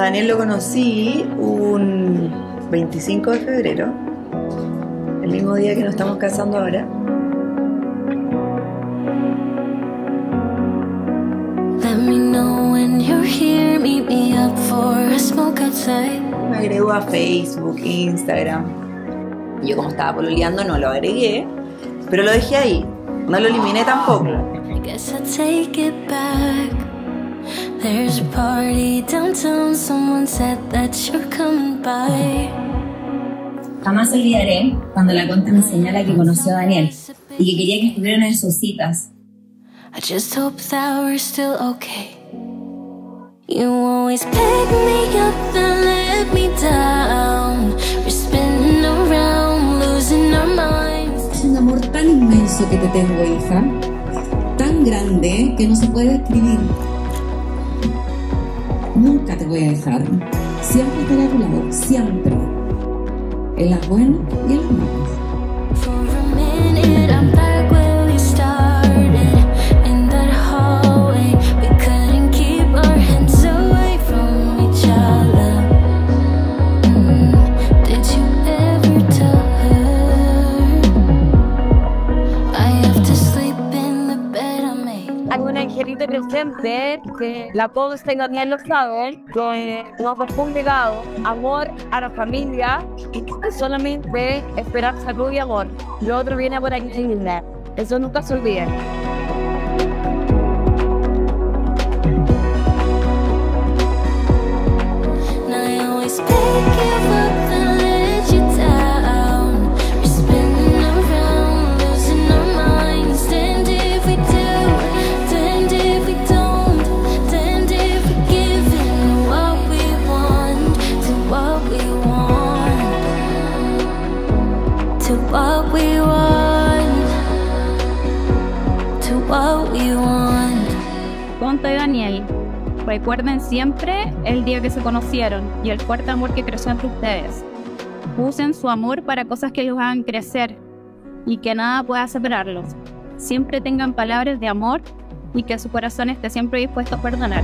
Daniel lo conocí un 25 de febrero, el mismo día que nos estamos casando ahora. Me agregó a Facebook, Instagram. Yo, como estaba pololeando, no lo agregué, pero lo dejé ahí, no lo eliminé tampoco. Jamás olvidaré cuando la Conta me señala que conoció a Daniel y que quería que estuvieran en sus citas. I just hope that we're still okay. You always pick me up and let me down. We're spinning around, losing our minds. Es un amor tan inmenso que te tengo, hija. Tan grande que no se puede describir. Nunca te voy a dejar. Siempre estaré a tu lado, siempre. En las buenas y en las malas. For a minute, I'm back where we started. In that hallway, we couldn't keep our hands away from each other. Did you ever tell her I have to sleep in the bed I made? Hay un angelito presente que la puedo tengo Daniel lo sabe, que nos dejó un legado, amor a la familia y solamente esperar salud y amor. Lo otro viene por aquí en Isla. Eso nunca se olvide. What we want, to what we want. Conta y Daniel, recuerden siempre el día que se conocieron y el fuerte amor que creció entre ustedes. Usen su amor para cosas que los hagan crecer y que nada pueda separarlos. Siempre tengan palabras de amor y que su corazón esté siempre dispuesto a perdonar.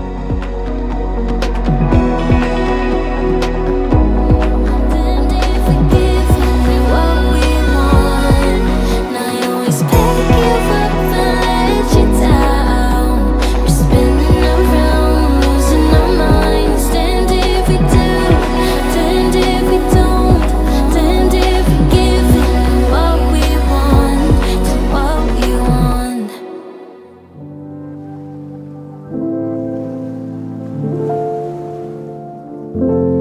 Thank you.